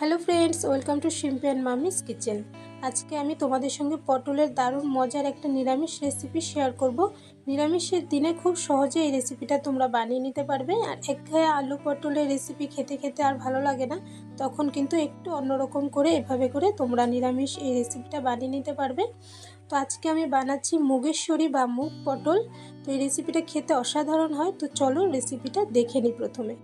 Hello friends, welcome to Shimpi and Mami's kitchen. আজকে আমি তোমাদের সঙ্গে পটলের দারুণ মজার একটা নিরামিষ রেসিপি শেয়ার করব। নিরামিষের দিনে খুব সহজে এই রেসিপিটা তোমরা বানিয়ে নিতে পারবে। আর একঘেয়ে আলু পটলের রেসিপি খেতে খেতে আর ভালো লাগে না, তখন কিন্তু একটু অন্যরকম করে এভাবে করে তোমরা নিরামিষ এই রেসিপিটা বানিয়ে নিতে পারবে। তো আজকে আমি বানাচ্ছি মুগেশ্বরী বা মুগ পটল। তো এই রেসিপিটা খেতে অসাধারণ হয়। তো চলো রেসিপিটা দেখে নিই। প্রথমে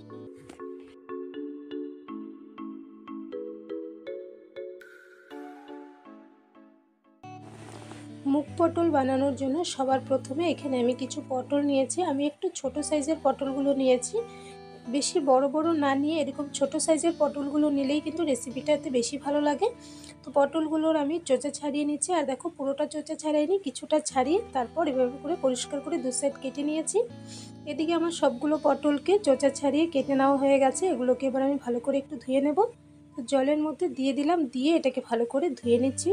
মুগ পটল বানানোর জন্য সবার প্রথমে এখানে আমি কিছু পটল নিয়েছি। আমি একটু ছোট সাইজের পটলগুলো নিয়েছি, বেশি বড় বড় না নিয়ে এরকম ছোট সাইজের পটলগুলো নিলেই কিন্তু রেসিপিটাতে বেশি ভালো লাগে। তো পটলগুলোর আমি চোচা ছাড়িয়ে নিচ্ছি। আর দেখো, পুরোটা চোচা ছাড়াইনি, কিছুটা ছাড়িয়ে তারপর এভাবে করে পরিষ্কার করে দু সাইড কেটে নিয়েছি। এদিকে আমার সবগুলো পটলকে চোচা ছাড়িয়ে কেটে নেওয়া হয়ে গেছে। এগুলোকে এবার আমি ভালো করে একটু ধুয়ে নেব। তো জলের মধ্যে দিয়ে দিলাম, দিয়ে এটাকে ভালো করে ধুয়ে নিচ্ছি।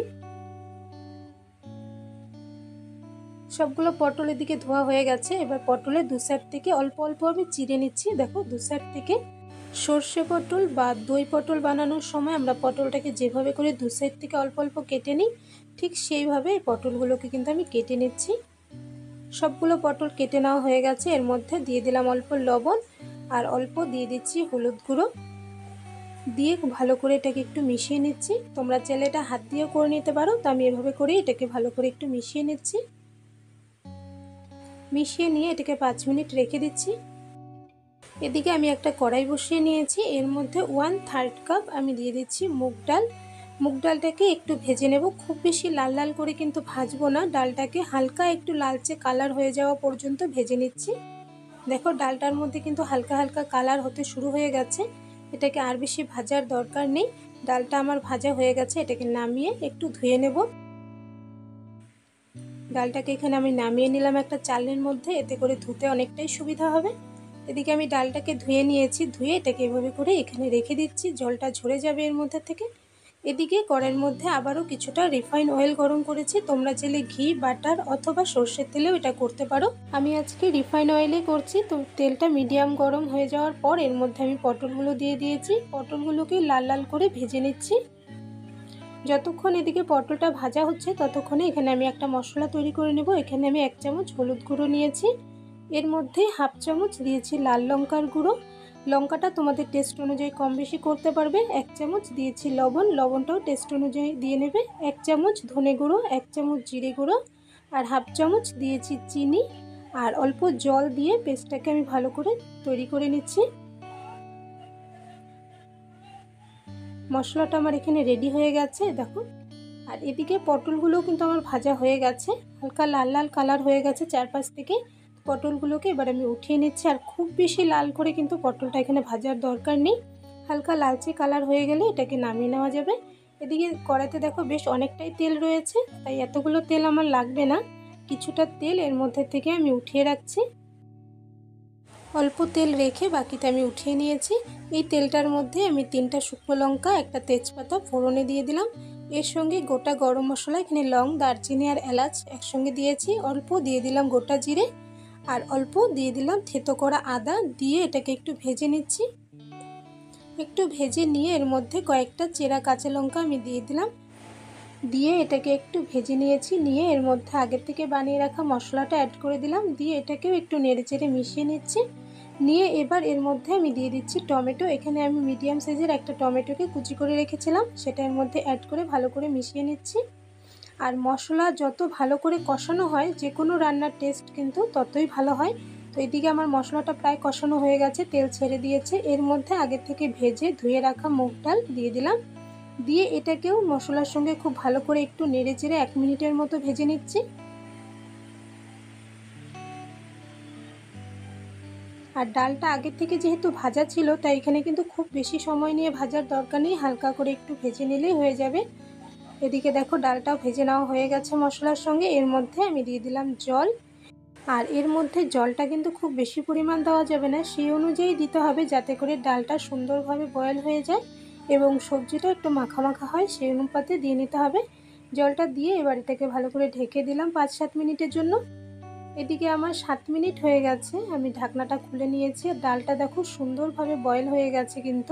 সবগুলো পটল এদিকে ধোয়া হয়ে গেছে। এবার পটলের দু সাইড থেকে অল্প অল্প আমি চিড়ে নিচ্ছি। দেখো, দু সাইড থেকে সর্ষে পটল বা দই পটল বানানোর সময় আমরা পটলটাকে যেভাবে করে দু সাইড থেকে অল্প অল্প কেটে নিই, ঠিক সেইভাবে এই পটলগুলোকে কিন্তু আমি কেটে নিচ্ছি। সবগুলো পটল কেটে নেওয়া হয়ে গেছে। এর মধ্যে দিয়ে দিলাম অল্প লবণ আর অল্প দিয়ে দিচ্ছি হলুদ গুঁড়ো, দিয়ে ভালো করে এটাকে একটু মিশিয়ে নিচ্ছি। তোমরা চাইলে এটা হাত দিয়েও করে নিতে পারো। তো আমি এভাবে করে এটাকে ভালো করে একটু মিশিয়ে নিচ্ছি। মিশিয়ে নিয়ে এটাকে 5 মিনিট রেখে দিচ্ছি। এদিকে আমি একটা কড়াই বসিয়ে নিয়েছি। এর মধ্যে 1/3 কাপ আমি দিয়ে দিচ্ছি মুগ ডাল। মুগ ডালটাকে একটু ভেজে নেব। খুব বেশি লাল লাল করে কিন্তু ভাজবো না, ডালটাকে হালকা একটু লালচে কালার হয়ে যাওয়া পর্যন্ত ভেজে নিচ্ছি। দেখো, ডালটার মধ্যে কিন্তু হালকা হালকা কালার হতে শুরু হয়ে গেছে। এটাকে আর বেশি ভাজার দরকার নেই। ডালটা আমার ভাজা হয়ে গেছে। এটাকে নামিয়ে একটু ধুয়ে নেব। ডালটাকে এখানে আমি নামিয়ে নিলাম একটা চালের মধ্যে, এতে করে ধুতে অনেকটাই সুবিধা হবে। এদিকে আমি ডালটাকে ধুয়ে নিয়েছি। ধুয়ে এটাকে এভাবে করে এখানে রেখে দিচ্ছি, জলটা ঝরে যাবে এর মধ্যে থেকে। এদিকে কড়াইয়ের মধ্যে আবারও কিছুটা রিফাইন অয়েল গরম করেছি। তোমরা চাইলে ঘি, বাটার অথবা সর্ষের তেলেও এটা করতে পারো। আমি আজকে রিফাইন অয়েলে করছি। তো তেলটা মিডিয়াম গরম হয়ে যাওয়ার পর এর মধ্যে আমি পটলগুলো দিয়ে দিয়েছি। পটলগুলোকে লাল লাল করে ভেজে নিচ্ছি। যতক্ষণ এদিকে পটলটা ভাজা হচ্ছে ততক্ষণে এখানে আমি একটা মশলা তৈরি করে নেব। এখানে আমি 1 চামচ হলুদ গুঁড়ো নিয়েছি। এর মধ্যে 1/2 চামচ দিয়েছি লাল লঙ্কার গুঁড়ো। লঙ্কাটা তোমাদের টেস্ট অনুযায়ী কম বেশি করতে পারবে। 1 চামচ দিয়েছি লবণ, লবণটাও টেস্ট অনুযায়ী দিয়ে নেবে। 1 চামচ ধনে গুঁড়ো, 1 চামচ জিরে গুঁড়ো আর 1/2 চামচ দিয়েছি চিনি। আর অল্প জল দিয়ে পেস্টটাকে আমি ভালো করে তৈরি করে নিচ্ছি। মশলাটা আমার এখানে রেডি হয়ে গেছে, দেখো। আর এদিকে পটলগুলো কিন্তু আমার ভাজা হয়ে গেছে, হালকা লাল লাল কালার হয়ে গেছে চারপাশ থেকে। পটলগুলোকে এবার আমি উঠিয়ে নিচ্ছি। আর খুব বেশি লাল করে কিন্তু পটলটা এখানে ভাজার দরকার নেই। হালকা লালচে কালার হয়ে গেলে এটাকে নামিয়ে নেওয়া যাবে। এদিকে কড়াইতে দেখো বেশ অনেকটাই তেল রয়েছে, তাই এতগুলো তেল আমার লাগবে না। কিছুটা তেল এর মধ্যে থেকে আমি উঠিয়ে রাখছি। অল্প তেল রেখে বাকিটা আমি উঠিয়ে নিয়েছি। এই তেলটার মধ্যে আমি 3টা শুকনো লঙ্কা, একটা তেজপাতা ফোড়নে দিয়ে দিলাম। এর সঙ্গে গোটা গরম মশলা, এখানে লং, দারচিনি আর এলাচ একসঙ্গে দিয়েছি। অল্প দিয়ে দিলাম গোটা জিরে আর অল্প দিয়ে দিলাম থেতো করা আদা, দিয়ে এটাকে একটু ভেজে নিচ্ছি। একটু ভেজে নিয়ে এর মধ্যে কয়েকটা চেরা কাঁচা লঙ্কা আমি দিয়ে দিলাম। দিয়ে এটাকে একটু ভেজে নিয়েছি। নিয়ে এর মধ্যে আগের থেকে বানিয়ে রাখা মশলাটা অ্যাড করে দিলাম। দিয়ে এটাকেও একটু নেড়েচেড়ে মিশিয়ে নিচ্ছি। নিয়ে এবার এর মধ্যে আমি দিয়ে দিচ্ছি টমেটো। এখানে আমি মিডিয়াম সাইজের একটা টমেটোকে কুচি করে রেখেছিলাম, সেটা এর মধ্যে অ্যাড করে ভালো করে মিশিয়ে নিচ্ছি। আর মশলা যত ভালো করে কষানো হয়, যে কোনো রান্নার টেস্ট কিন্তু ততই ভালো হয়। তো এদিকে আমার মশলাটা প্রায় কষানো হয়ে গেছে, তেল ছেড়ে দিয়েছে। এর মধ্যে আগে থেকে ভেজে ধুয়ে রাখা মুগ ডাল দিয়ে দিলাম। দিয়ে এটাকেও মশলার সঙ্গে খুব ভালো করে একটু নেড়েচেড়ে 1 মিনিটের মতো ভেজে নিচ্ছি। আর ডালটা আগের থেকে যেহেতু ভাজা ছিল, তাই এখানে কিন্তু খুব বেশি সময় নিয়ে ভাজার দরকার নেই, হালকা করে একটু ভেজে নিলেই হয়ে যাবে। এদিকে দেখো, ডালটাও ভেজে নেওয়া হয়ে গেছে মশলার সঙ্গে। এর মধ্যে আমি দিয়ে দিলাম জল। আর এর মধ্যে জলটা কিন্তু খুব বেশি পরিমাণ দেওয়া যাবে না, সেই অনুযায়ী দিতে হবে, যাতে করে ডালটা সুন্দরভাবে বয়েল হয়ে যায় এবং সবজিটা একটু মাখা মাখা হয়, সেই অনুপাতে দিয়ে নিতে হবে। জলটা দিয়ে এবার এটাকে ভালো করে ঢেকে দিলাম 5-7 মিনিটের জন্য। এদিকে আমার 7 মিনিট হয়ে গেছে, আমি ঢাকনাটা খুলে নিয়েছি। ডালটা দেখো সুন্দরভাবে বয়েল হয়ে গেছে কিন্তু।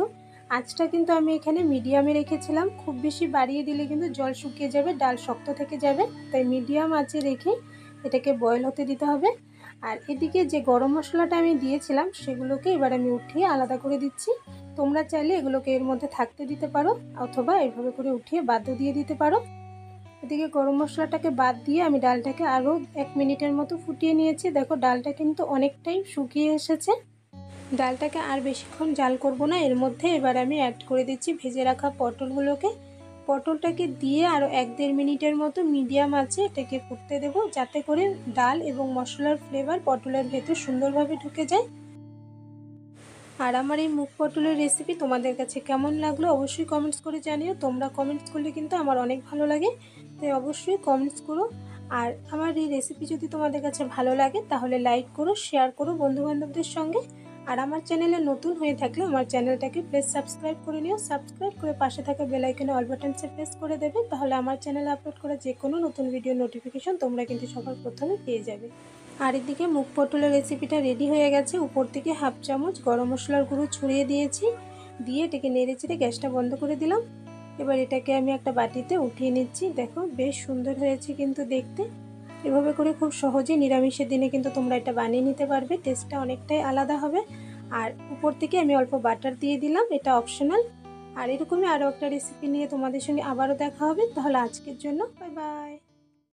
আঁচটা কিন্তু আমি এখানে মিডিয়ামে রেখেছিলাম, খুব বেশি বাড়িয়ে দিলে কিন্তু জল শুকিয়ে যাবে, ডাল শক্ত থেকে যাবে। তাই মিডিয়াম আঁচে রেখে এটাকে বয়েল হতে দিতে হবে। আর এদিকে যে গরম মশলাটা আমি দিয়েছিলাম সেগুলোকে এবার আমি উঠিয়ে আলাদা করে দিচ্ছি। তোমরা চাইলে এগুলোকে এর মধ্যে থাকতে দিতে পারো, অথবা এইভাবে করে উঠিয়ে বাদও দিয়ে দিতে পারো। এদিকে গরম মশলাটাকে বাদ দিয়ে আমি ডালটাকে আরও 1 মিনিটের মতো ফুটিয়ে নিয়েছি। দেখো ডালটা কিন্তু অনেকটাই শুকিয়ে এসেছে। ডালটাকে আর বেশিক্ষণ জাল করব না, এর মধ্যে এবার আমি অ্যাড করে দিচ্ছি ভেজে রাখা পটলগুলোকে। পটলটাকে দিয়ে আরও 1-1.5 মিনিটের মতো মিডিয়াম আঁচে এটাকে ফুটতে দেবো, যাতে করে ডাল এবং মশলার ফ্লেভার পটলের ভেতর সুন্দরভাবে ঢুকে যায়। আর আমার এই মুগ পটলের রেসিপি তোমাদের কাছে কেমন লাগলো অবশ্যই কমেন্টস করে জানিও। তোমরা কমেন্টস করলে কিন্তু আমার অনেক ভালো লাগে, তাই অবশ্যই কমেন্টস করো। আর আমার এই রেসিপি যদি তোমাদের কাছে ভালো লাগে তাহলে লাইক করো, শেয়ার করো বন্ধুবান্ধবদের সঙ্গে। আর আমার চ্যানেলে নতুন হয়ে থাকলে আমার চ্যানেলটাকে প্লিজ সাবস্ক্রাইব করে নিও। সাবস্ক্রাইব করে পাশে থাকা বেল আইকনে অল বাটনসে প্রেস করে দেবে, তাহলে আমার চ্যানেলে আপলোড করা যে কোনো নতুন ভিডিও নোটিফিকেশন তোমরা কিন্তু সবার প্রথমে পেয়ে যাবে। আর এদিকে মুগ পটলের রেসিপিটা রেডি হয়ে গেছে। উপর থেকে 1/2 চামচ গরম মশলার গুঁড়ো ছড়িয়ে দিয়েছি, দিয়ে এটাকে নেড়ে চেড়ে গ্যাসটা বন্ধ করে দিলাম। এবার এটাকে আমি একটা বাটিতে উঠিয়ে নিচ্ছি। দেখো বেশ সুন্দর হয়েছে কিন্তু দেখতে। এভাবে করে খুব সহজেই নিরামিষের দিনে কিন্তু তোমরা এটা বানিয়ে নিতে পারবে, টেস্টটা অনেকটাই আলাদা হবে। আর উপর থেকে আমি অল্প বাটার দিয়ে দিলাম, এটা অপশনাল। আর এরকমই আরও একটা রেসিপি নিয়ে তোমাদের সঙ্গে আবারও দেখা হবে। তাহলে আজকের জন্য বাই বাই।